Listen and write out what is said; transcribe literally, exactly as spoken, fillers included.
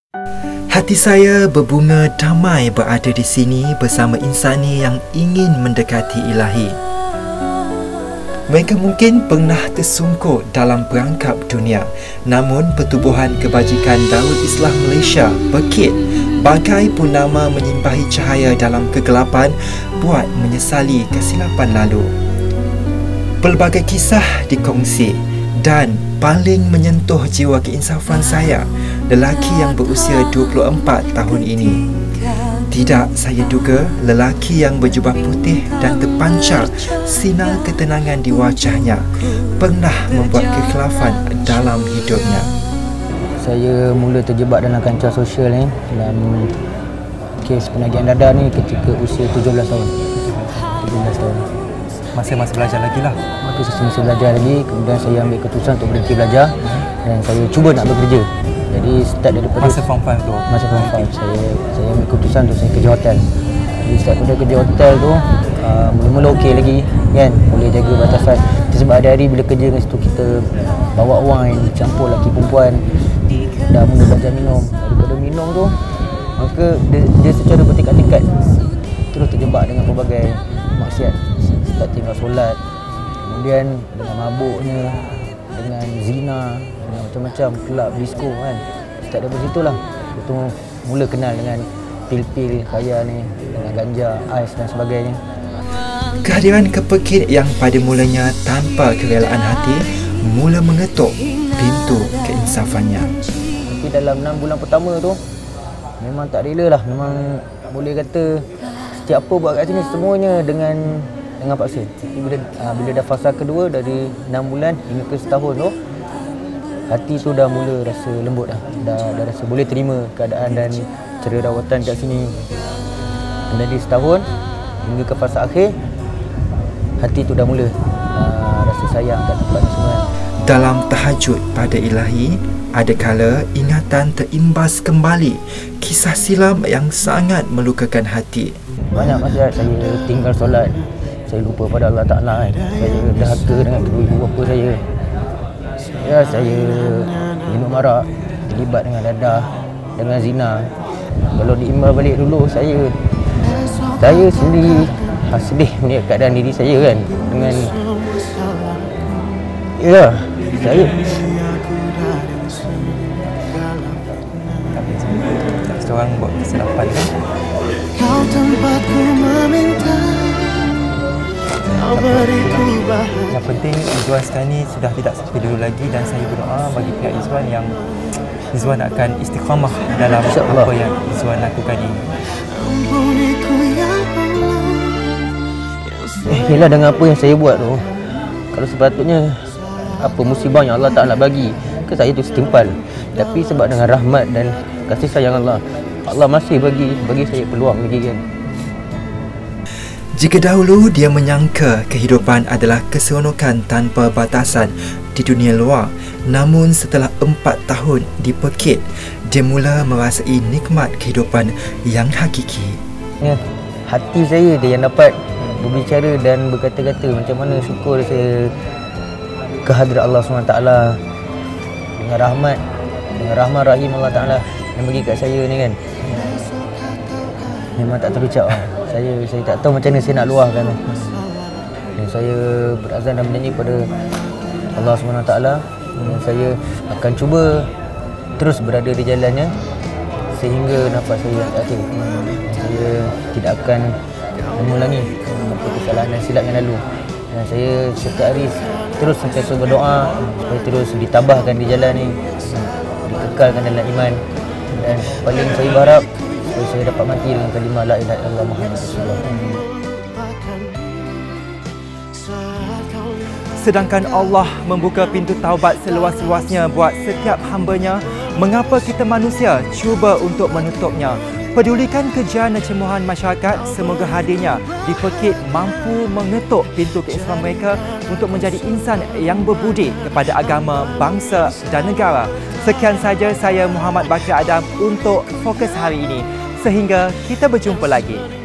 Hati saya berbunga damai berada di sini bersama insani yang ingin mendekati ilahi. Mereka mungkin pernah tersungkur dalam perangkap dunia, namun Pertubuhan Kebajikan Darul Islah Malaysia Bekit bagai purnama menyimbahi cahaya dalam kegelapan buat menyesali kesilapan lalu. Pelbagai kisah dikongsi dan paling menyentuh jiwa keinsafan saya, lelaki yang berusia dua puluh empat tahun ini. Tidak saya duga lelaki yang berjubah putih dan terpancar sinar ketenangan di wajahnya pernah membuat kekhilafan dalam hidupnya. Saya mula terjebak dalam kancah sosial ni, dalam kes penagihan dada ni ketika usia tujuh belas tahun. tujuh belas tahun. Masa-masa belajar lagi lah. Maka saya masih belajar lagi, kemudian saya ambil keputusan untuk berhenti belajar dan saya cuba nak bekerja. Jadi start daripada masa form lima tu. Masa form lima saya saya ambil keputusan untuk saya kerja hotel. Jadi start pada kerja hotel tu uh, mula-mula okey lagi kan, boleh jaga batasan. Sebab hari-hari bila kerja kat situ kita bawa wine, campur lelaki perempuan, dah mula belajar minum. Daripada minum tu maka dia, dia secara bertingkat-tingkat terus terjebak dengan pelbagai maksiat. Start tinggal solat, kemudian dengan mabuknya, dengan zina, dengan macam-macam, kelab, disco kan. Start daripada situ lah. Itu mula kenal dengan pil-pil kaya ni, dengan ganja, ais dan sebagainya. Kehadiran kepekit yang pada mulanya tanpa kerelaan hati mula mengetuk pintu keinsafannya. Tapi dalam enam bulan pertama tu memang tak rela lah. Memang boleh kata setiap apa buat kat sini semuanya dengan dengan paksa. Tapi bila, uh, bila dah fasa kedua dari enam bulan hingga ke setahun tu, hati tu dah mula rasa lembut dah. Dah, dah rasa boleh terima keadaan dan cara rawatan kat sini. Dan dari setahun hingga ke fasa akhir, hati tu dah mula uh, rasa sayang kat tempat ni semua. Dalam tahajud pada ilahi, ada kala ingatan terimbas kembali kisah silam yang sangat melukakan hati. Banyak masa saya tinggal solat, saya lupa pada Allah Ta'ala kan. Saya dahaka dengan kedua ibu bapa saya. Ya, saya minum arak, terlibat dengan dadah, dengan zina. Kalau diimbas balik dulu, saya saya sendiri ha, sedih melihat keadaan diri saya kan. Dengan ya, saya seorang buat kesilapan kan. Kau tempatku meminta, kau beriku bahagia. Yang penting Izwan sekarang ni sudah tidak seperti dulu lagi, dan saya berdoa bagi pihak Izwan yang Izwan akan istiqamah dalam apa yang Izwan lakukan ini. Ampuniku ya Allah. Eh, yelah, dengan apa yang saya buat tu, kalau sepatutnya apa musibah yang Allah Ta'ala bagi ke saya tu setimpal. Tapi sebab dengan rahmat dan kasih sayang Allah, Allah masih bagi bagi saya peluang lagi kan. Jika dahulu dia menyangka kehidupan adalah keseronokan tanpa batasan di dunia luar, namun setelah empat tahun di Pekit, dia mula merasai nikmat kehidupan yang hakiki. Ya, hati saya dia yang dapat berbicara dan berkata-kata macam mana syukur saya kehadrat Allah subhanahu wa taala, dengan rahmat, dengan rahmat rahim Allah Ta'ala yang bagi kat saya ni kan. Memang tak terucap lah. Saya saya tak tahu macam mana saya nak luahkan. Dan saya berazam dan berjanji pada Allah subhanahu wa taala, saya akan cuba terus berada di jalannya sehingga nafas saya yang terakhir. Saya tidak akan mengulangi apa kesalahan dan silap yang lalu. Dan saya setiap hari terus sentiasa berdoa supaya terus ditabahkan di jalan ni, dikekalkan dalam iman, dan paling saya berharap supaya saya dapat mati dengan kalimah la ilaha illallah Muhammad Rasulullah. Sedangkan Allah membuka pintu taubat seluas-luasnya buat setiap hamba-Nya, mengapa kita manusia cuba untuk menutupnya? Pedulikan kejian dan cemohan masyarakat, semoga hadirnya di Pekit mampu mengetuk pintu keislaman mereka untuk menjadi insan yang berbudi kepada agama, bangsa dan negara. Sekian saja saya Muhammad Bakri Adam untuk Fokus hari ini. Sehingga kita berjumpa lagi.